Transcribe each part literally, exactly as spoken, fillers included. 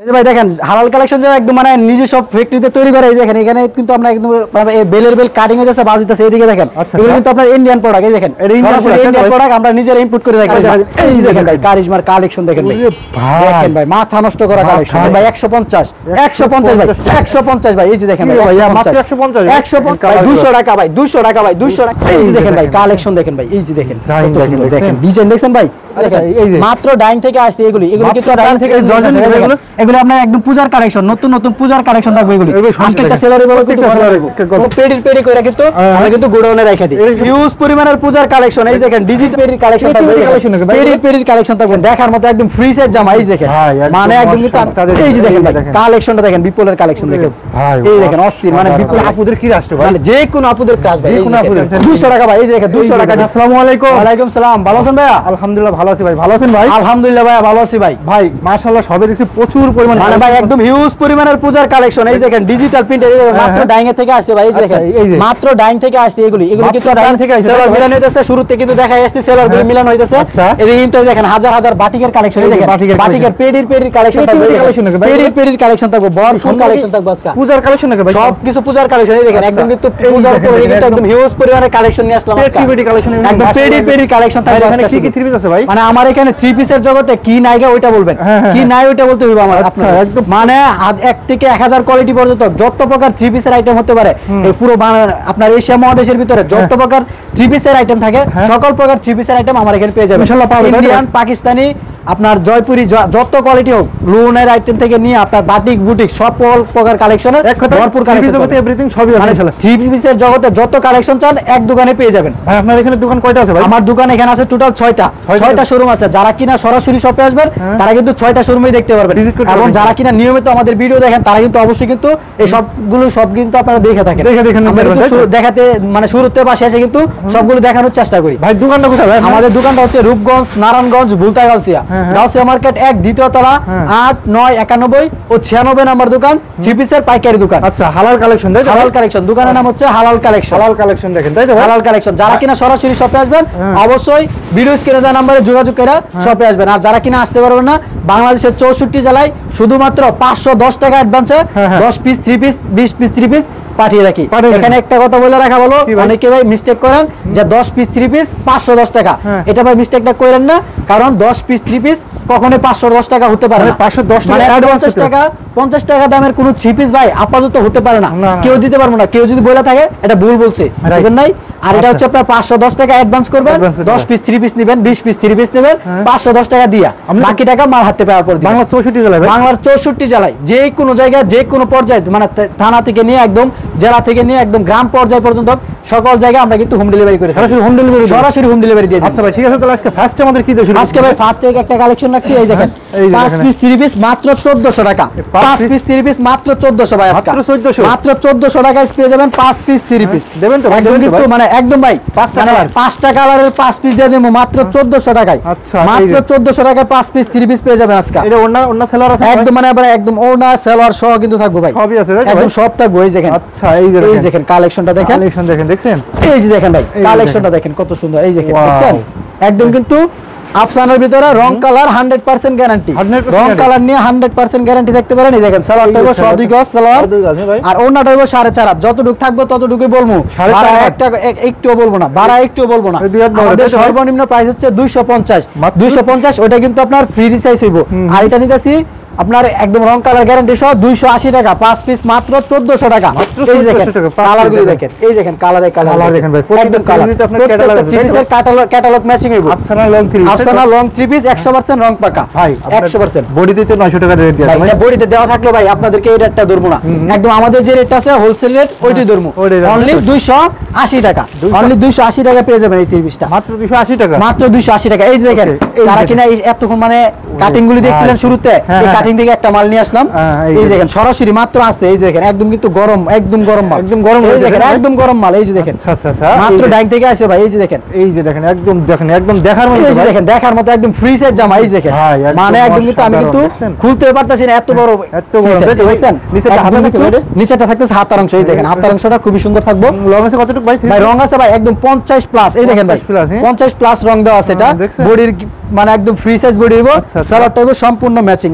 ভাই দেখেন হালাল কালেকশন যে একদম মানে নিজে সব ফ্যাক্টরিতে তৈরি করে এই দেখেন এখানে কিন্তু আমরা একদম এই বেলের বেল কাটিং হয়ে যাচ্ছে বাজিতেছে এইদিকে দেখেন এগুলো কিন্তু আপনার ইন্ডিয়ান প্রোডাক্ট এই দেখেন ইন্ডিয়ান প্রোডাক্ট আমরা নিজেরা ইম্পোর্ট করে রাখি এই দেখেন ভাই কারিজমার কালেকশন দেখেন ভাই দেখেন ভাই মাথা নষ্ট করা কালেকশন ভাই একশো পঞ্চাশ একশো পঞ্চাশ ভাই একশো পঞ্চাশ ভাই এই যে দেখেন ভাই মাত্র একশো পঞ্চাশ একশো পঞ্চাশ দুইশো টাকা ভাই দুইশো টাকা ভাই দুইশো টাকা এই যে দেখেন ভাই কালেকশন দেখেন ভাই এই যে দেখেন দেখেন ডিজাইন দেখেন ভাই মাত্র ডাইং থেকে আসছে এগুলি এগুলো কিন্তু ডাইং থেকে এগুলো এগুলো আপনার একদম পূজার কালেকশন নতুন নতুন পূজার কালেকশন থাকবে এগুলি আজকে একটা সেলারি বড় কিন্তু পেডি পেডি কইরা কিন্তু আমরা কিন্তু গোডাউনে রাখা দিই হিউজ পরিমাণের পূজার কালেকশন এই দেখেন ডিজিটাল পেডির কালেকশন থাকবে পেডি পেডির কালেকশন থাকবে দেখার মতো একদম ফ্রি সাইজ জামা এই দেখেন মানে একদম কিন্তু এই যে দেখেন কালেকশনটা দেখেন বিপুলের কালেকশন দেখেন এই দেখেন অস্থির মানে বিপুল আপুদের কি রাষ্ট্র ভাই মানে যে কোন আপুদের কাজ ভাই দুইশো টাকা ভাই এই যে দেখেন দুইশো টাকা আসসালামু আলাইকুম ওয়া আলাইকুম সালাম ভালো আছেন ভাই আলহামদুলিল্লাহ ভালো আছি ভাই ভালো আছেন ভাই আলহামদুলিল্লাহ ভাই ভালো আছি ভাই ভাই মাশাআল্লাহ সবে দেখছি প্রচুর পরিমাণ মানে ভাই একদম হিউজ পরিমাণের পূজার কালেকশন এই দেখেন ডিজিটাল প্রিন্ট এই মাত্র ডাইং এ থেকে আসে ভাই এই দেখেন মাত্র ডাইং থেকে আসে এগুলি এগুলি কিন্তু ডাইং থেকে আসে সেলার মিলান হইতাছে শুরুতে কিন্তু দেখাই আসছে সেলার মিলান হইতাছে এই কিন্তু দেখেন হাজার হাজার বাটিকের কালেকশন এই দেখেন বাটিকের পেডির পেডির কালেকশন থাকবে পেডির পেডির কালেকশন থাকবে বড় ফুল কালেকশন থাকবে আজকে পূজার কালেকশন নাকি ভাই সব কিছু পূজার কালেকশন এই দেখেন একদম কিন্তু পূজার পরে কিন্তু একদম হিউজ পরিমাণের কালেকশন নিয়ে আসলাম আজকে পেডি কালেকশন একদম পেডি পেডির কালেকশন থাকবে আজকে কি কি থ্রি পিস আছে ভাই মানে আমার এখানে থ্রি পিসের জগতে কি নাইগা ওইটা বলবেন কি নাই ওইটা বলতে হইব আমার আচ্ছা একদম মানে আজ এক থেকে এক হাজার কোয়ালিটি পর্যন্ত যত প্রকার থ্রি পিসের আইটেম হতে পারে এই পুরো আপনার এশিয়া মহাদেশের ভিতরে যত প্রকার থ্রি পিসের আইটেম থাকে সকল প্রকার থ্রি পিসের আইটেম আমার এখানে পেয়ে যাবেন ইনশাআল্লাহ পাবেন ইন্ডিয়ান পাকিস্তানি আপনার জয়পুরি যত কোয়ালিটি হোক লুনের আইটেম থেকে নিয়ে আপনার বাটিক বুটিক সব প্রকার কালেকশনের ভরপুর কালেকশন জগতে এভরিথিং সবই আছে ইনশাআল্লাহ থ্রি পিসের জগতে যত কালেকশন চান এক দোকানে পেয়ে যাবেন ভাই আপনার এখানে দোকান কয়টা আছে ভাই আমার দোকান এখানে আছে টোটাল ছয়টা ছয়টা শোরুম আছে যারা কিনা সরাসরি শপে আসবেন তারা কিন্তু ছয়টা শোরুমেই দেখতে পারবেন এবং যারা কিনা নিয়মিত আমাদের ভিডিও দেখেন তারা কিন্তু অবশ্যই কিন্তু এই সবগুলো সব কিন্তু আপনারা দেখে থাকেন দেখে দেখেন দেখাতে মানে শুরুতে বা শেষে কিন্তু সবগুলো দেখানোর চেষ্টা করি ভাই দোকানটা কোথায় ভাই আমাদের দোকানটা হচ্ছে রূপগঞ্জ নারায়ণগঞ্জ বুলতাগাউসিয়া গাউসিয়া মার্কেট এক দ্বিতীয় তলা আট নয় একানব্বই ও ছিয়ানব্বই নম্বর দোকান থ্রি পিসের পাইকারি দোকান আচ্ছা হালাল কালেকশন তাই হালাল কালেকশন দোকানের নাম হচ্ছে হালাল কালেকশন হালাল কালেকশন দেখেন তাই তো হালাল কালেকশন যারা কিনা সরাসরি শপে আসবেন অবশ্যই ভিডিও স্ক্রিনে দেওয়া নম্বরে যোগাযোগ করে শপে আসবেন আর যারা কিনা আসতে পারবেন না বাংলাদেশের চৌষট্টি জেলায় শুধুমাত্র পাঁচশো দশ টাকা অ্যাডভান্সে দশ পিস থ্রি পিস বিশ পিস থ্রি পিস পাঠিয়ে রাখি এখানে একটা কথা বলে রাখা বলো অনেকে ভাই মিস্টেক করেন যে দশ পিস থ্রি পিস পাঁচশো দশ টাকা এটা ভাই মিস্টেকটা করেন না কারণ দশ পিস থ্রি পিস কখনোই পাঁচশো দশ টাকা হতে পারে না পাঁচশো দশ টাকা পঞ্চাশ টাকা দামের কোনো থ্রি পিস ভাই আপাতত হতে পারে না কেউ দিতে পারবো না কেউ যদি বলে থাকে এটা ভুল বলছে বুঝেন নাই আর এটা হচ্ছে আপনার পাঁচশো দশ টাকা অ্যাডভান্স করবেন দশ পিস থ্রি পিস নেবেন বিশ পিস থ্রি পিস নেবেন পাঁচশো দশ টাকা দিয়া বাকি টাকা মাল হাতে পাওয়ার পর বাংলার চৌষট্টি জেলায় বাংলার চৌষট্টি জেলায় যে কোনো জায়গায় যে কোনো পর্যায়ে মানে থানা থেকে নিয়ে একদম জেলা থেকে নিয়ে একদম গ্রাম পর্যায় পর্যন্ত সকল জায়গায় আমরা কিন্তু হোম ডেলিভারি করে সরাসরি হোম ডেলিভারি সরাসরি হোম ডেলিভারি দিয়ে দিই আচ্ছা ভাই ঠিক আছে তাহলে আজকে ফার্স্টে আমাদের কি দেব আজকে ভাই ফার্স্টে একটা কালেকশন রাখছি এই দেখেন পাঁচ পিস থ্রি পিস মাত্র চোদ্দশো টাকা পাঁচ পিস থ্রি পিস মাত্র চোদ্দশো ভাই আজকে মাত্র চোদ্দশো মাত্র চোদ্দশো টাকায় পেয়ে যাবেন পাঁচ পিস থ্রি পিস দেবেন তো একদম কিন্তু মানে একদম ভাই পাঁচটা কালার পাঁচটা কালারের পাঁচ পিস দিয়ে দেব মাত্র চোদ্দশো টাকায় আচ্ছা মাত্র চোদ্দশো টাকায় পাঁচ পিস থ্রি পিস পেয়ে যাবেন আজকে এটা ওন্না ওন্না সেলার আছে একদম মানে আবার একদম ওন্না সেলার সহ কিন্তু থাকবে ভাই সবই আছে একদম সব থাকবে এই দেখেন আচ্ছা এই যে এই দেখেন কালেকশনটা দেখেন কালেকশন দেখেন দেখছেন এই যে দেখেন ভাই কালেকশনটা দেখেন কত সুন্দর এই দেখেন দেখছেন একদম কিন্তু আফসানের ভিতরে রং কালার হান্ড্রেড পার্সেন্ট গ্যারান্টি রং কালার নিয়ে হান্ড্রেড পার্সেন্ট গ্যারান্টি দেখতে পারেন এই দেখেন সালোয়ারটা হইবো ছয় দুই গজ সালোয়ার আর ওন্নাটা হইবো সাড়ে চার হাত যতটুকু থাকবে ততটুকুই বলবো ভাড়া একটা একটুও বলবো না ভাড়া একটুও বলবো না আমাদের সর্বনিম্ন প্রাইস হচ্ছে দুইশো পঞ্চাশ দুইশো পঞ্চাশ ওটা কিন্তু আপনার ফ্রি রিসাইজ হইবো আর এটা নিতেছি আপনার একদম রং কালার গ্যারান্টি সহ দুইশো আশি টাকা পাঁচ পিস মাত্র চোদ্দশো টাকা এই দেখেন কালারগুলো দেখেন এই দেখেন কালারে কালার দেখেন ভাই একদম কালার আপনার ক্যাটালগ থ্রি পিসের ক্যাটালগ ক্যাটালগ ম্যাচিং হইবো Afsana long three Afsana long three piece একশো পার্সেন্ট রং পাকা ভাই একশো পার্সেন্ট বডিতে তো নয়শো টাকা রেট দেয়া ভাই বডিতে দেওয়া থাকলো ভাই আপনাদেরকে এই রেটটা ধরবো না একদম আমাদের যে রেট আছে হোলসেল রেট ওইটাই ধরবো অনলি দুইশো আশি টাকা অনলি দুইশো আশি টাকা পেয়ে যাবেন এই থ্রি পিসটা মাত্র দুইশো আশি টাকা মাত্র দুইশো আশি টাকা এই যে দেখেন যারা কিনা এতক্ষণ মানে কাটিং গুলি দেখছিলেন শুরুতে এই কাটিং থেকে একটা মাল নিয়ে আসলাম এই দেখেন সরাসরি মাত্র আসছে এই দেখেন একদম কিন্তু গরম একদম গরম মাল একদম গরম এই দেখেন একদম গরম মাল এই যে দেখেন আচ্ছা আচ্ছা মাত্র ডাইং থেকে আসে ভাই এই যে দেখেন এই যে দেখেন একদম দেখেন একদম দেখার মতো এই যে দেখেন দেখার মতো একদম ফ্রি সাইজ জামা এই দেখেন মানে একদম কিন্তু আমি কিন্তু খুলতে পারতাছি না এত বড় এত বড় দেখেন নিচেটা হাতে থাকবে নিচেটা থাকতেছে হাতার অংশ এই দেখেন হাতার অংশটা খুবই সুন্দর থাকবে রং আছে কতটুকু ভাই ভাই রং আছে ভাই একদম পঞ্চাশ প্লাস এই দেখেন ভাই পঞ্চাশ প্লাস রং দেওয়া আছে এটা বডির মানে একদম ফ্রি সাইজ বডি হইবো সালোয়ারটা হইবো সম্পূর্ণ ম্যাচিং এই দেখেন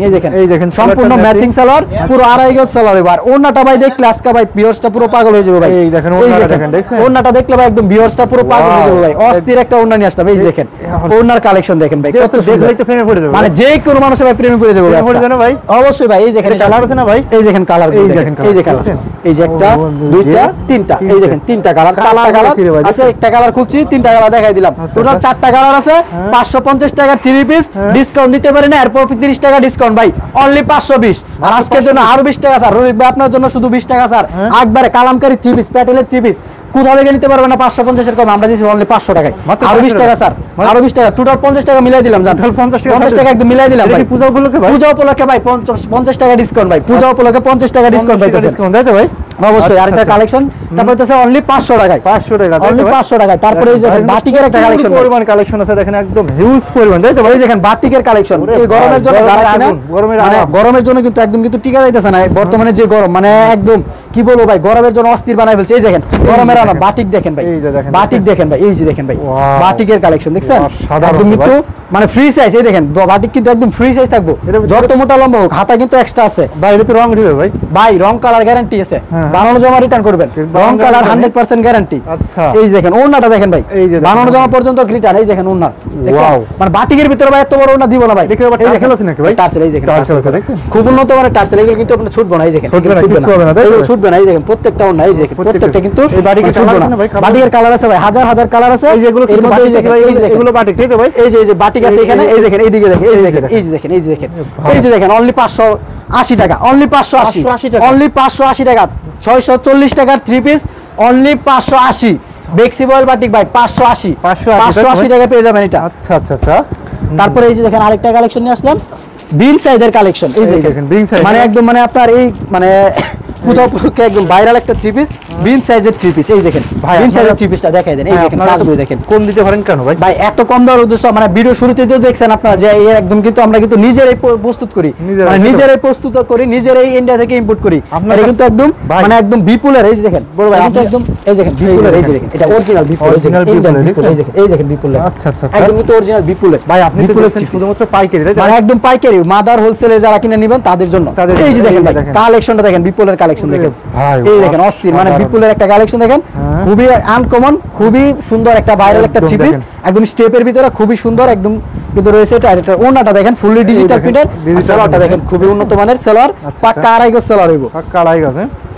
এই দেখেন সম্পূর্ণ ম্যাচিং সালোয়ার, পুরো আড়াই গজ সালোয়ার। এবার ওন্নাটা ভাই দেখলে আজকে ভাই ভিউয়ার্সটা পুরো পাগল হয়ে যাবে ভাই। এই দেখেন ওন্নাটা দেখেন, দেখছেন ওন্নাটা দেখলে ভাই একদম ভিউয়ার্সটা পুরো পাগল হয়ে যাবে ভাই। অস্থির একটা ওন্না নিয়ে আসলাম, এই দেখেন ওন্নার কালেকশন দেখেন ভাই, কত দেখলেই তো প্রেমে পড়ে যাবে, মানে যে কোনো মানুষের ভাই প্রেমে পড়ে যাবে ভাই। অবশ্যই ভাই, এই দেখেন কালার আছে না ভাই, এই দেখেন কালার, এই দেখেন এই যে কালার, এই যে একটা দুইটা তিনটা, এই দেখেন তিনটা কালার, চারটা কালার আছে, একটা কালার খুলছি, তিনটা কালার দেখাই দিলাম। টোটাল চারটা কালার আছে, পাঁচশো পঞ্চাশ টাকা থ্রি পিস, ডিসকাউন্ট দিতে পারি না, এরপর তিরিশ টাকা ডিসকাউন্ট ভাই, অনলি পাঁচশো বিশ। আর আজকের জন্য আরো বিশ টাকা স্যার, রবিক ভাই আপনার জন্য শুধু বিশ টাকা স্যার। একবারে কালামকারী থ্রি পিস, প্যাটেলের থ্রি পিস কোথাও থেকে নিতে পারবে না পাঁচশো পঞ্চাশ এর কম, আমরা দিচ্ছি অনলি পাঁচশো টাকায়। আরো বিশ টাকা স্যার, আরো বিশ টাকা, টোটাল পঞ্চাশ টাকা মিলাই দিলাম, জান পঞ্চাশ টাকা একদম মিলাই দিলাম ভাই। পূজা উপলক্ষে ভাই, পূজা উপলক্ষে ভাই পঞ্চাশ টাকা ডিসকাউন্ট ভাই, পূজা উপলক্ষে পঞ্চাশ টাকা ডিসকাউন্ট পাইতেছেন ভাই। অবশ্যই আরেকটা কালেকশন, তারপর হচ্ছে অনলি পাঁচশো টাকায়, পাঁচশো টাকা অনলি পাঁচশো টাকায়। তারপরে এই দেখেন বাটিকের একটা কালেকশন, পরিমাণ কালেকশন আছে দেখেন, একদম হিউজ পরিমাণ, তাই তো ভাই। দেখেন বাটিকের কালেকশন, এই গরমের জন্য যারা কিনা, গরমের মানে গরমের জন্য কিন্তু একদম কিন্তু টিকা যাইতেছে না বর্তমানে যে গরম, মানে একদম কি বলবো ভাই, গরমের জন্য অস্থির বানাই ফেলছে। এই দেখেন গরমের আনা বাটিক দেখেন ভাই, বাটিক দেখেন ভাই, এই যে দেখেন ভাই বাটিকের কালেকশন দেখছেন, একদম কিন্তু মানে ফ্রি সাইজ। এই দেখেন বাটিক কিন্তু একদম ফ্রি সাইজ থাকবো, যত মোটা লম্বা হোক, হাতা কিন্তু এক্সট্রা আছে ভাই। এটা তো রং দিবে ভাই, ভাই রং কালার গ্যারান্টি আছে, বানানো জমা রিটার্ন করবেন, রং কালার হান্ড্রেড পার্সেন্ট গ্যারান্টি। আচ্ছা এই দেখেন ওন্নাটা দেখেন ভাই, বানানো জমা পর্যন্ত রিটার্ন। এই দেখেন ওন্না দেখছেন, মানে বাটিকের ভিতরে ভাই এত বড় ওন্না দিব না ভাই। এই দেখেন আছে নাকি ভাই, টার্সেল, এই দেখেন টার্সেল আছে দেখছেন, খুব উন্নত মানের টার্সেল, এগুলো কিন্তু আপনি ছুটবে না। এই দেখেন ছুটবে না, এগুলো ছুটবে না। এই দেখেন প্রত্যেকটা ওন্না, এই দেখেন প্রত্যেকটা কিন্তু এই বাটিকের কালার আছে না ভাই, বাটিকের কালার আছে ভাই, হাজার হাজার কালার আছে। এই যেগুলো এর মধ্যে এই দেখেন, এগুলো বাটিক তাই তো ভাই, এই যে এই যে বাটিক আছে এখানে, এই দেখেন এইদিকে দেখেন, এই দেখেন এই যে দেখেন, এই যে দেখেন, এই যে দেখেন অনলি পাঁচশো আশি টাকা, অনলি পাঁচশো আশি, অনলি পাঁচশো আশি টাকা, ছয়শো চল্লিশ টাকার থ্রি পিস অনলি পাঁচশো আশি। বেক্সিবল বাটিক ভাই পাঁচশো আশি, পাঁচশো আশি টাকা পেয়ে যাবেন এটা। আচ্ছা আচ্ছা আচ্ছা। তারপরে এই যে দেখেন আরেকটা কালেকশন নিয়ে আসলাম, বিন সাইজের কালেকশন। এই দেখেন মানে একদম মানে আপনার এই মানে পূজা উপলক্ষে একদম ভাইরাল একটা থ্রি পিস, বিন সাইজের থ্রি পিস। এই দেখেন বিন সাইজের থ্রি পিসটা দেখাই দেন, এই দেখেন কাজগুলো দেখেন। কম দিতে পারেন কেন ভাই? ভাই এত কম দেওয়ার উদ্দেশ্য মানে ভিডিও শুরুতে তো দেখছেন আপনারা যে এই একদম কিন্তু আমরা কিন্তু নিজেরাই প্রস্তুত করি, মানে নিজেরাই প্রস্তুত করি, নিজেরাই ইন্ডিয়া থেকে ইম্পোর্ট করি। এটা কিন্তু একদম মানে একদম বিপুলের, এই যে দেখেন বড় ভাই কিন্তু একদম এই দেখেন বিপুলের, এই যে দেখেন এটা অরিজিনাল বিপুল, অরিজিনাল বিপুল, এই দেখেন এই দেখেন বিপুলের। আচ্ছা আচ্ছা একদম কিন্তু অরিজিনাল বিপুলের ভাই। আপনি তো বলছেন শুধুমাত্র পাইকারি, মানে একদম পাইকারি, মাদার হোলসেলে যারা কিনে নেবেন তাদের জন্য। এই যে দেখেন ভাই কালেকশনটা দেখেন, বিপুলের কালেকশন দেখেন, এই দেখেন অস্থির, মানে বিপুলের একটা কালেকশন দেখেন, খুবই আনকমন, খুবই সুন্দর একটা ভাইরাল একটা থ্রি পিস, একদম স্টেপের ভিতরে খুবই সুন্দর একদম কিন্তু রয়েছে। এটা এটা ওন্নাটা দেখেন ফুললি ডিজিটাল প্রিন্টের, সেলারটা দেখেন খুবই উন্নত মানের সেলার, পাক্কা আড়াই গজ সেলার হইব, পাক্কা আড়াই গজ।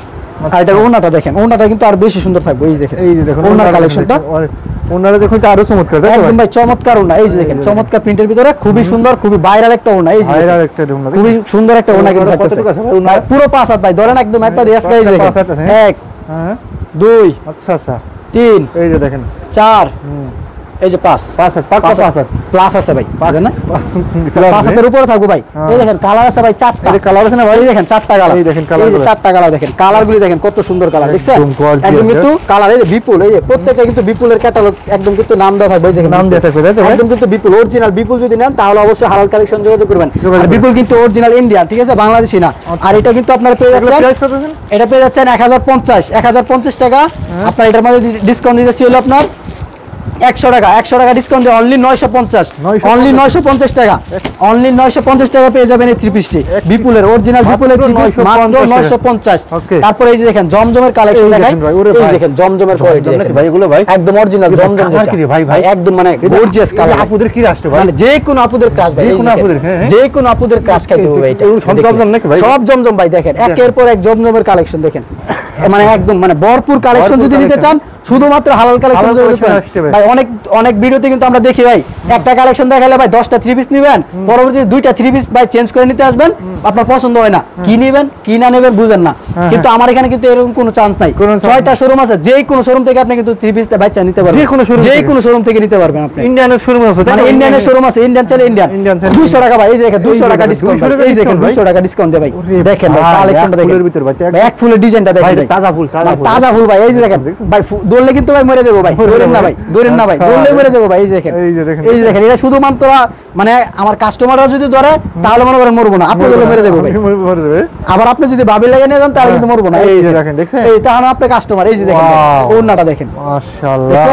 আর এটা ওন্নাটা দেখেন, ওন্নাটা কিন্তু আর বেশি সুন্দর থাকবে। এই যে দেখেন, এই যে দেখেন ওন্নার কালেকশনটা, ওন্নাটা দেখুন তো আরো চমৎকার, একদম ভাই চমৎকার ওন্না। এই যে দেখেন চমৎকার প্রিন্টের ভিতরে খুবই সুন্দর, খুবই ভাইরাল একটা ওন্না। এই যে ভাইরাল একটা ওন্না, খুবই সুন্দর একটা ওন্না কিন্তু থাকতেছে পুরো পাঁচ হাত ভাই, ধরেন একদম একবার এসকা। এই যে দেখেন এক, হ্যাঁ দুই, আচ্ছা আচ্ছা তিন, এই যে দেখেন চার, এই যে পাঁচ, পাঁচ হাত পাঁচ হাত প্লাস আছে ভাই, বুঝেন না? পাঁচ হাতের উপরে থাকবো ভাই। এই দেখেন কালার আছে ভাই চারটা, এই কালার আছে না ভাই, এই দেখেন চারটা কালার, এই দেখেন কালার, এই যে চারটা কালার দেখেন, কালারগুলি দেখেন কত সুন্দর কালার দেখছেন, একদম কিন্তু কালার। এই যে বিপুল, এই যে প্রত্যেকটা কিন্তু বিপুলের ক্যাটালগ একদম কিন্তু নাম দেওয়া থাকবে, এই দেখেন নাম দেওয়া থাকবে একদম কিন্তু বিপুল অরিজিনাল। বিপুল যদি নেন তাহলে অবশ্যই হালাল কালেকশন যোগাযোগ করবেন। আর বিপুল কিন্তু অরিজিনাল ইন্ডিয়ান, ঠিক আছে, বাংলাদেশি না। আর এটা কিন্তু আপনারা পেয়ে যাচ্ছেন, এটা পেয়ে যাচ্ছেন এক হাজার পঞ্চাশ, এক হাজার পঞ্চাশ টাকা। আপনার এটার মধ্যে ডিসকাউন্ট দিতেছি হলো আপনার একশো টাকা, একশো টাকা ডিসকাউন্ট দিয়ে অনলি নয়শো পঞ্চাশ, অনলি নয়শো পঞ্চাশ টাকা, অনলি নয়শো পঞ্চাশ টাকা পেয়ে যাবেন এই থ্রি পিসটি, বিপুলের অরিজিনাল বিপুলের থ্রি পিস মাত্র নয়শো পঞ্চাশ। তারপরে এই যে দেখেন জমজমের কালেকশন দেখাই, এই দেখেন জমজমের কোয়ালিটি ভাই, এগুলো ভাই একদম অরিজিনাল জমজম ভাই, ভাই একদম মানে গর্জিয়াস কালার। আপুদের কি আসছে ভাই, মানে যে কোন আপুদের ক্রাশ ভাই, যে কোন আপুদের, যে কোন আপুদের ক্রাশ খাইতে হবে এটা সব জমজম নাকি ভাই, সব জমজম ভাই। দেখেন একের পর এক জমজমের কালেকশন দেখেন, মানে একদম মানে ভরপুর কালেকশন যদি নিতে চান শুধুমাত্র হালাল কালেকশন ভাই। অনেক অনেক ভিডিওতে কিন্তু আমরা দেখি ভাই একটা কালেকশন দেখালে ভাই দশটা থ্রি পিস নেবেন, পরবর্তীতে দুইটা থ্রি পিস ভাই চেঞ্জ করে নিতে আসবেন, আপনার পছন্দ হয় না, কি নেবেন কি না নেবেন বুঝেন না। কিন্তু আমার এখানে কিন্তু এরকম কোনো চান্স নাই, ছয়টা শোরুম আছে, যে কোনো শোরুম থেকে আপনি কিন্তু থ্রি পিস বাচ্চা নিতে পারবেন, যে কোনো শোরুম থেকে নিতে পারবেন আপনি। ইন্ডিয়ানের শোরুম আছে, মানে ইন্ডিয়ানের শোরুম আছে, ইন্ডিয়ান চলে ইন্ডিয়ান দুইশো টাকা ভাই, এই দেখেন দুইশো টাকা ডিসকাউন্ট, এই দেখেন দুইশো টাকা ডিসকাউন্ট দেয় ভাই। দেখেন ভাই কালেকশনটা দেখেন, এক ফুলের ডিজাইনটা দেখেন ভাই, তাজা ফুল, তাজা ফুল ভাই। এই যে দেখেন ভাই দৌড়লে কিন্তু ভাই মরে যাবো ভাই, দৌড়েন না ভাই, দৌড়েন না ভাই, দৌড়লে মরে যাবো ভাই। এই দেখেন, এই যে দেখেন এটা শুধুমাত্র মানে আমার কাস্টমাররা যদি ধরে তাহলে মনে করেন মরবো না, আপনি দৌড়লে মরে যাবো ভাই। আবার আপনি যদি ভাবি লাগে নিয়ে যান তাহলে কিন্তু মরবো না। এই যে দেখেন, এই তাহলে আপনি কাস্টমার। এই যে দেখেন ওন্নাটা দেখেন, মাশাআল্লাহ দেখেন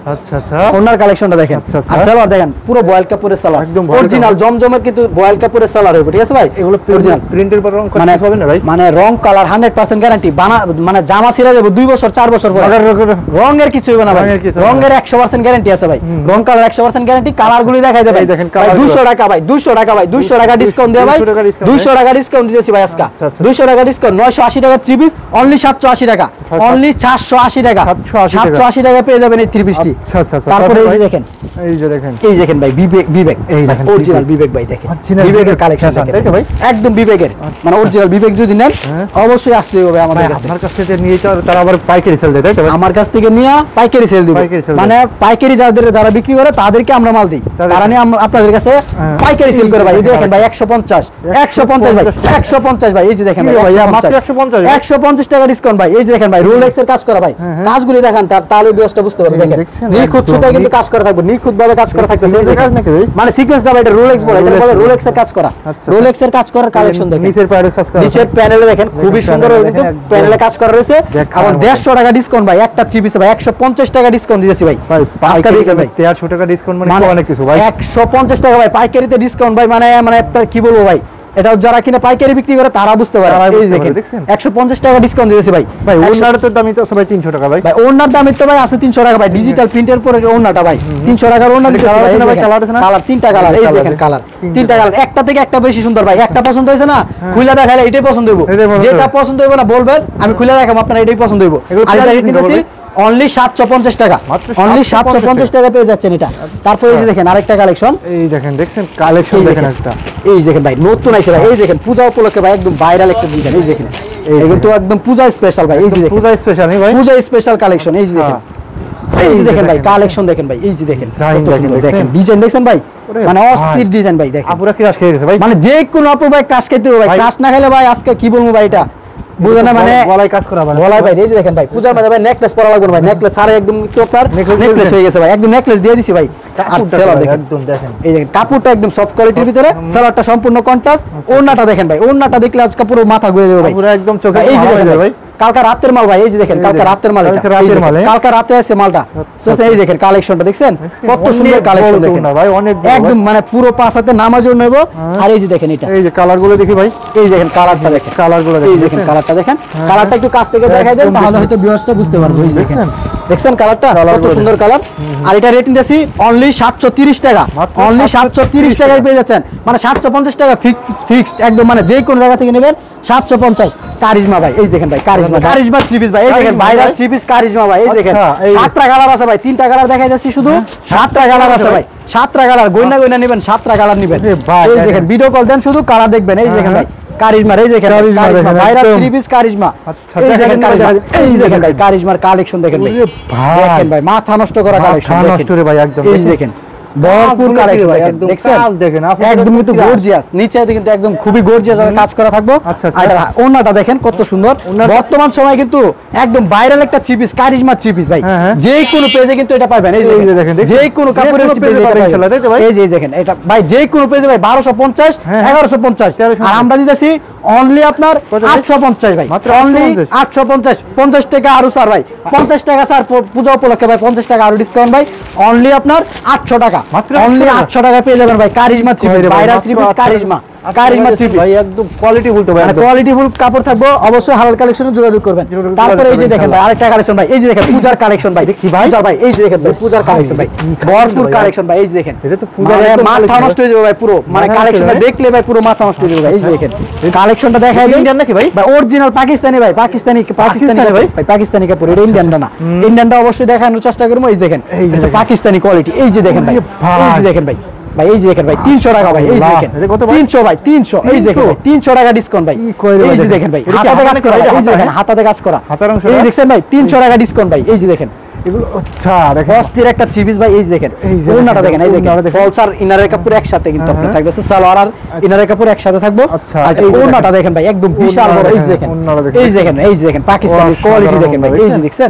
আচ্ছা আচ্ছা ওনার কালেকশনটা দেখেন আচ্ছা, আচ্ছা। আর সালোয়ার দেখেন পুরো বয়েল কাপড়ের সালোয়ার একদম boil অরিজিনাল জমজমের কিন্তু বয়েল কাপড়ের সালোয়ার হবে ঠিক আছে ভাই এগুলো অরিজিনাল প্রিন্টের পর রং মানে করতে হবে না ভাই? মানে রং কালার হান্ড্রেড পার্সেন্ট গ্যারান্টি বানা মানে জামা ছিঁড়ে যাবে দুই বছর চার বছর পরে রঙের- রঙের- রঙের কিছু হবে না ভাই রঙের কিছু হবে না। রঙের একশো পার্সেন্ট গ্যারান্টি আছে ভাই রং কালার একশো পার্সেন্ট গ্যারান্টি কালার গুলি দেখাই দেবে এই দেখেন colour গুলো। দুইশো টাকা ভাই দুইশো টাকা ভাই দুইশো টাকা ডিসকাউন্ট দিয়ে ভাই দুইশো টাকা discount, দুইশো টাকা ডিসকাউন্ট দিতেছি ভাই আজকে আচ্ছা, আচ্ছা। দুইশো টাকা ডিসকাউন্ট নয়শো আশি টাকা থ্রি পিস অনলি সাতশো আশি টাকা অনলি চারশো আশি টাকা সাতশো আশি টাকা। সাতশো আশি টাকা পেয়ে যাবেন এই থ্রি পিসটি আচ্ছা আচ্ছা আচ্ছা। তারপরে এই ভাই, যে দেখেন এই যে দেখেন এই দেখেন ভাই বিবেক বিবেক এই দেখেন, অরিজিনাল বিবেক। বিবেক ভাই দেখেন Original বিবেকের বিবেক কালেকশন fashion, দেখেন তাই তো ভাই? একদম বিবেকের মানে অরিজিনাল বিবেক যদি নেন হ্যাঁ। অবশ্যই আসতেই হবে ভাই আমাদের কাছে আপনার কাছ থেকে নিয়ে তো আর তারা আবার পাইকারি সেল দেয় তাই তো ভাই? আমার কাছ থেকে নিয়ে পাইকারি সেল দিব পাইকারি sell মানে পাইকারি যাদের যারা বিক্রি করে তাদেরকে আমরা মাল দিই তাদের- তারা নিয়ে আম- আপনাদের কাছে হ্যাঁ। পাইকারি সেল করে ভাই এই যে দেখেন এই ভাই একশো পঞ্চাশ একশো পঞ্চাশ ভাই একশো পঞ্চাশ ভাই এই যে দেখেন কি ভাই ভাই, একশো মাত্র পঞ্চাশ একশো পঞ্চাশ? একশো পঞ্চাশ টাকা ডিসকাউন্ট ভাই এই যে দেখেন ভাই রোলেক্স এর কাজ করা ভাই কাজগুলি দেখেন তার- তাহলে বিয়সটা বুঝতে পারবেন এই দেখেন দেখছেন, নিখুঁত একদম সুতায় কিন্তু নিখুঁত। কাজ করা থাকবে নিখুঁত ভাবে কাজ করা থাকবে Sequence এর কাজ নাকি ভাই? মানে সিকোয়েন্স না ভাই এটা রোলেক্স বলে এটা Rolex বলে বলে। রোলেক্স এর কাজ করা আচ্ছা। রোলেক্স এর কাজ করার কালেকশন দেখেন নিচের পায়ের কাজ করা নিচের প্যানেলে দেখেন খুবই দেখেন সুন্দর panel কিন্তু দেখেন একদম। প্যানেলে কাজ করা রয়েছে দেখার এবং মতো। দেড়শো টাকা ডিসকাউন্ট ভাই একটা থ্রি পিস ভাই একশো পঞ্চাশ টাকা ডিসকাউন্ট দিয়েছি ভাই ভাই আজকে পাইকারি দেখেন ভাই দেড়শো টাকা ডিসকাউন্ট মানে মানে তো অনেক কিছু ভাই। একশো পঞ্চাশ টাকা ভাই পাইকারিতে ডিসকাউন্ট ভাই মানে মানে আপনার কি বলবো ভাই এটা যারা কিনা পাইকারি বিক্রি করে তারা বুঝতে পারে তারাই এই বুঝতে দেখেন পারে, দেখছেন? একশো পঞ্চাশ টাকা ডিসকাউন্ট দিয়েছি ভাই ভাই একশো- ওনার তো দামই তো সবাই তিনশো টাকা ভাই। ভাই ওনার দামের তো ভাই আছে তিনশো টাকা ভাই ডিজিটাল প্রিন্টের পরে ওনাটা ভাই তিনশো টাকার ওনা দিতেছি colour ভাই আছে না ভাই, এই colour আছে না? কালার তিনটা কালার এই colour দেখেন আছে। কালার তিনটা তিনটা কালার একটা থেকে একটা বেশি সুন্দর ভাই একটা পছন্দ হয়েছে না খুলে দেখালে এটাই পছন্দ হইব এটাই পছন্দ যেটা হইবো। পছন্দ হইব না বলবেন আমি খুলে দেখাবো আপনার এটাই পছন্দ হইব এগুলো আর এটা price রেট দিতে নিতেছি হবে? অনলি সাতশো পঞ্চাশ টাকা মাত্র অনলি সাতশো সাতশো পঞ্চাশ টাকা পেয়ে যাচ্ছেন এটা তারপরে এই যে দেখেন আরেকটা কালেকশন এই দেখেন দেখছেন কালেকশন এই দেখেন দেখেন একটা। এই দেখেন ভাই নতুন আইছে ভাই এই দেখেন পূজা উপলক্ষে ভাই একদম ভাইরাল একটা ডিজাইন এই দেখেন এই এই কিন্তু একদম পূজা স্পেশাল ভাই এই যে দেখেন পূজা স্পেশাল নেই ভাই। পূজা স্পেশাল কালেকশন এই যে দেখেন হ্যাঁ। এই যে দেখেন ভাই দেখেন। কালেকশন দেখেন ভাই এই যে দেখেন Design কত দেখেন, সুন্দর দেখছেন? দেখেন ডিজাইন দেখছেন ভাই ওরে মানে ভাই। অস্থির ডিজাইন ভাই দেখেন আপুরা কি রাশ খেয়ে গেছে ভাই? মানে যে কোনো আপু ভাই কাজ খাইতে হবে ভাই ভাই। কাজ না খেলে ভাই আজকে কি বলবো ভাই এটা বুঝলেন না মানে গলায় কাজ করা ভাই। গলায় ভাই এই যে দেখেন ভাই পূজার মধ্যে ভাই নেকলেস পরা লাগবে না ভাই নেকলেস সারে একদম তো আপনার Necklace নেকলেস দিয়েছেন? হয়ে গেছে ভাই একদম নেকলেস দিয়ে দিছি ভাই আর কাপড়টা সেলার ভাই দেখেন একদম দেখেন। এই দেখেন কাপড়টা একদম সফট কোয়ালিটির ভিতরে সালোয়ারটা সম্পূর্ণ কন্ট্রাস্ট ওড়নাটা দেখেন ভাই ওড়নাটা দেখলে আজকে পুরো মাথা ঘুরে যাবে ভাই পুরো একদম চোখে এই যে ধরা দেখেন হয়ে যাবে ভাই ভাই। কালকা রাতের মাল ভাই এই যে দেখেন এই কালকা দেখেন। রাতের মাল এটা কালকে এই রাতের যে মাল, দেখেন, হ্যাঁ? কালকা রাতে আছে মালটা আচ্ছা, এই দেখেন কালেকশনটা দেখছেন কত অনেক সুন্দর বড় কালেকশন তো দেখেন না ভাই, অনেক বড় একদম মানে পুরো পাঁচ হাতে নামাজও নেব আর এই যে দেখেন এটা এই যে কালার গুলো দেখি ভাই। এই দেখেন কালারটা দেখেন কালার গুলো এই দেখেন দেখেন কালারটা দেখেন কালারটা একটু কাছ থেকে দেখাই দেন একদম তাহলে দেখেন। হয়তো ভিউয়ার্সটা বুঝতে পারবে এই যে দেখেন দেখছেন? দেখছেন কালারটা Colour কত গুলো সুন্দর কালার আর এটা রেটিং দিয়েছি অনলি সাতশো তিরিশ টাকা মাত্র অনলি সাতশো সাতশো তিরিশ তিরিশ টাকায় পেয়ে যাচ্ছেন মানে সাতশো পঞ্চাশ টাকা ফিক্সড একদম মানে যে কোনো জায়গা থেকে নেবেন সাতশো পঞ্চাশ কারিজমা ভাই এই দেখেন ভাই কারিজমা কারিজমা থ্রি পিস ভাই এই দেখেন কারিজমা ভাইরাল ভাই? থ্রি পিস কারিজমা ভাই এই দেখেন আচ্ছা, এই- সাতটা কালার আছে ভাই তিনটা কালার দেখাই যাচ্ছি শুধু সাতটা কালার আছে ভাই সাতটা কালার গয়না গয়না নেবেন সাতটা কালার নেবেন এ ভাই, এই দেখেন। দেখেন ভিডিও কল দেন শুধু কালার দেখবেন এই দেখেন ভাই কারিজমা এই দেখেন কারিজমা কারিজমা দেখেন, ভাইরাল একদম। থ্রি পিস কারিজমা আচ্ছা, এই দেখেন, দেখেন কারিজমা দেখেন, এই এই দেখেন ভাই দেখেন। কারিজমার কালেকশন দেখেন ভাই ওরে ভাই। দেখেন ভাই মাথা নষ্ট করা মাথা কালেকশন নষ্ট রে ভাই, একদম এই দেখেন। দেখেন ভরপুর কাজগুলো কালেকশন কি ভাই, দেখেন একদম দেখছেন কাজ দেখেন, আপনাদের একদম তো কিন্তু কি কাজ? গর্জিয়াস নিচে কিন্তু একদম খুবই গর্জিয়াস ভাবে কাজ করা থাকবো আচ্ছা, আচ্ছা। আর এটা ওন্নাটা দেখেন কত সুন্দর ওন্নাটা- বর্তমান সময় কিন্তু একদম ভাইরাল একটা three piece charisma three piece ভাই হ্যাঁ, হ্যাঁ। যে কোনো পেজে কিন্তু এটা পাবেন এই এই যে যে দেখেন, দেখেন দেখছেন? যে কোনো যে কাপড়ের কোনো পেজে পেজে এটা পাবেন, পাবেন ইনশাআল্লাহ, তাই তো ভাই? এই যে এই দেখেন এটা ভাই যে কোনো পেজে ভাই বারোশো পঞ্চাশ হ্যাঁ। এগারোশো পঞ্চাশ তেরোশো আর আমরা দিতেছি অনলি আপনার কত ভাই? আটশো পঞ্চাশ ভাই মাত্র অনলি আটশো পঞ্চাশ? আটশো পঞ্চাশ পঞ্চাশ টাকা আরো স্যার ভাই পঞ্চাশ টাকা স্যার প- পূজা উপলক্ষে ভাই পঞ্চাশ টাকা আরো ডিসকাউন্ট ভাই অনলি আপনার আটশো টাকা মাত্র অনলি আটশো টাকা? আটশো টাকা পেয়ে যাবেন ভাই কারিজমা থ্রি কই পিস রে ভাই, ভাইরাল মাত্র থ্রি পিস আটশো কারিজমা আটশো কারিজমা টাকা থ্রি পিস ভাই একদম কোয়ালিটি বলতে ভাই মানে একদম। কোয়ালিটিফুল কাপড় থাকবো অবশ্যই হালাল কালেকশনে যোগাযোগ করবেন যোগাযোগ তারপরে এই যে করবেন, দেখেন ভাই আরেকটা কালেকশন ভাই এই যে দেখেন পূজার কালেকশন ভাই দেখি ভাই। পূজার ভাই এই যে দেখেন ভাই পূজার কালেকশন ভাই কি ভরপুর ভাই? কালেকশন ভাই এই যে দেখেন এটা তো পূজার মানে একদম মাথা collection নষ্ট হয়ে যাবে ভাই পুরো মানে মাথা নষ্ট কালেকশনটা হয়ে যাবে? দেখলে ভাই পুরো মাথা নষ্ট হয়ে যাবে ভাই এই যে দেখেন কালেকশনটা দেখাই দিই ইন্ডিয়ান নাকি ভাই? ভাই অরিজিনাল পাকিস্তানি ভাই পাকিস্তানি পাকিস্তানি পাকিস্তানি কাপড়, ভাই? ভাই পাকিস্তানি কাপড় এটা ইন্ডিয়ানটা না ইন্ডিয়ানটা অবশ্যই দেখানোর চেষ্টা করবো এই যে দেখেন এই যে এটা দেখেন। পাকিস্তানি কোয়ালিটি এই যে দেখেন ভাই ওরে ভাই। এই যে দেখেন ভাই ভাই এই যে দেখেন ভাই তিনশো টাকা ভাই এই যে আল্লাহ, দেখেন এটা কত ভাই? তিনশো ভাই তিনশো এই যে দেখেন ভাই তিনশো টাকা ডিসকাউন্ট ভাই কি কয় রে এই ভাই যে দেখেন? দেখেন ভাই এটা কি হাতাতে কাজ হাতাতে করা কাজ এই যে হাতা, দেখেন হ্যাঁ? হাতাতে কাজ করা হাতার অংশটা? এই যে দেখছেন ভাই তিনশো টাকা ডিসকাউন্ট ভাই এই যে দেখেন এগুলো আচ্ছা দেখেন অস্থির একটা থ্রি পিস ভাই এই যে দেখেন এই যে ওন্নাটা দেখেন, দেখেন এই দেখেন ওন্নাটা দেখেন। ফলস আর ইনারের কাপড় একসাথে কিন্তু হ্যাঁ, আপনার হ্যাঁ। থাকবে সালোয়ার আর ইনারের কাপড় একসাথে থাকবো আচ্ছা, আর এই যে ওন্নাটা দেখেন। দেখেন ভাই একদম বিশাল ওন্নাটা বড় এই যে দেখেন, দেখেন ওন্নাটা দেখেন। এই যে দেখেন এই যে দেখেন পাকিস্তানি অসাধারণ কোয়ালিটি দেখেন ভাই এই যে দেখছেন? দেখছেন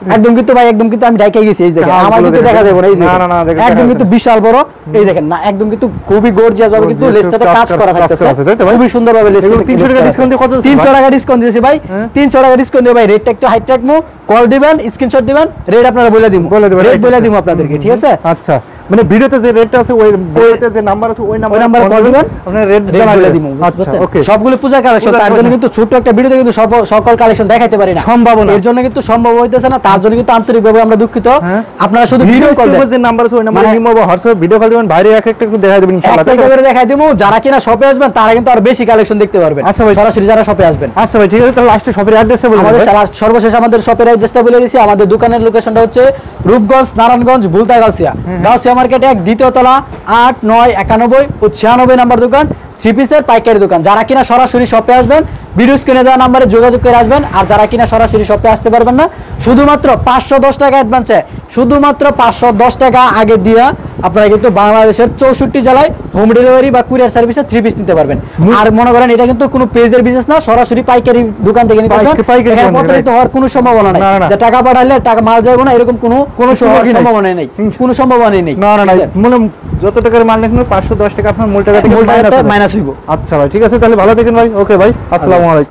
একদম কিন্তু ভাই একদম কিন্তু আমি ঢাকা গেছি এই দেখেন আমার কিন্তু দেখা যাবে না এই যে না, না, না, দেখেন, একদম দেখা কিন্তু যাচ্ছে। বিশাল বড় এই দেখেন না একদম কিন্তু খুবই গর্জিয়াস ভাবে কিন্তু Gorgeous, লেসটাতে কাজ কাজ করা- করা কাজ থাকতেছে করা আছে, তাই তো ভাই? খুবই সুন্দর ভাবে লেস এগুলো তিনশো টাকা discount দিয়ে কত দিচ্ছে তিনশো ভাই? টাকা ডিসকাউন্ট দিয়েছে ভাই হ্যাঁ। তিনশো টাকা ডিসকাউন্ট দিয়ে ভাই রেটটা একটু হাইট রাখবো কল দিবেন স্ক্রিনশট দিবেন রেট আপনারা বলে দিব বলে দিবেন, রেট right, বলে right. দিব আপনাদেরকে ঠিক আছে আচ্ছা মানে ভিডিওতে যে রেটটা আছে ওই ভিডিওতে যে নাম্বার আছে ওই নাম্বারে নাম্বারে call দিবেন, আপনার রেট রেট জানা বলে দিবেন দিব আচ্ছা ওকে সবগুলো পূজা কালেকশন পূজার তার জন্য collection। কিন্তু ছোট একটা ভিডিওতে কিন্তু সব- সকল কালেকশন দেখাইতে পারি না সম্ভব না। এর জন্য কিন্তু সম্ভব হইতেছে না তার জন্য কিন্তু আন্তরিকভাবে আমরা দুঃখিত হ্যাঁ। আপনারা শুধু ভিডিও ভিডিও কল কল দেন যে নাম্বার আছে ওই নাম্বারে মানে- ইমো বা হোয়াটসঅ্যাপে ভিডিও কল দিবেন বাইরে এক একটা একটু দেখা দিবেন ইনশাআল্লাহ একটা তাই তো? করে দেখাই দেবো যারা কিনা শপে আসবেন তারা কিন্তু আরো বেশি কালেকশন দেখতে পারবেন আচ্ছা ভাই। সরাসরি যারা শপে আসবেন আচ্ছা ভাই ঠিক আছে তাহলে লাস্টে শপের অ্যাড্রেসটা বলুন আমাদের ভাই। সারা- সর্বশেষ আমাদের শপের অ্যাড্রেসটা বলে দিয়েছি আমাদের দোকানের লোকেশনটা হচ্ছে রূপগঞ্জ নারায়ণগঞ্জ বুলতা গাউসিয়া গাউসিয়া মার্কেটে এক দ্বিতীয় তলা আট নয় একানব্বই ও ছিয়ানব্বই নাম্বার দোকান থ্রি পিসের পাইকারি দোকান যারা কিনা সরাসরি শপে আসবেন ভিডিও স্ক্রিনে দেওয়া নাম্বারে যোগাযোগ করে আসবেন আর যারা কিনা সরাসরি শপে আসতে পারবেন না শুধুমাত্র পাঁচশো দশ টাকা অ্যাডভান্সে শুধুমাত্র পাঁচশো দশ টাকা আগে দিয়া আপনারা কিন্তু বাংলাদেশের চৌষট্টি জেলায় হোম ডেলিভারি বা কুরিয়ার সার্ভিসে থ্রি পিস নিতে পারবেন আর মনে করেন এটা কিন্তু কোনো পেজের বিজনেস না সরাসরি পাইকারি দোকান থেকে নিতে পাইকারি- পাইকারি দোকান থেকে, প্রতারিত হওয়ার কোনো সম্ভাবনা নাই না, না। যে টাকা পাঠাইলে টাকা মাল যাবে না এরকম কোনো কোনো সুযোগই নেই। সম্ভাবনা নেই কোনো সম্ভাবনা নেই না না না ঠিক আছে? মানে যত টাকার মাল নেন পাঁচশো দশ টাকা আপনার মূল টাকা থেকে মূল টাকাতে minus হবে। মাইনাস হইব আচ্ছা ভাই ঠিক আছে তাহলে ভালো থাকেন ভাই ওকে ভাই আসসালামু আলাইকুম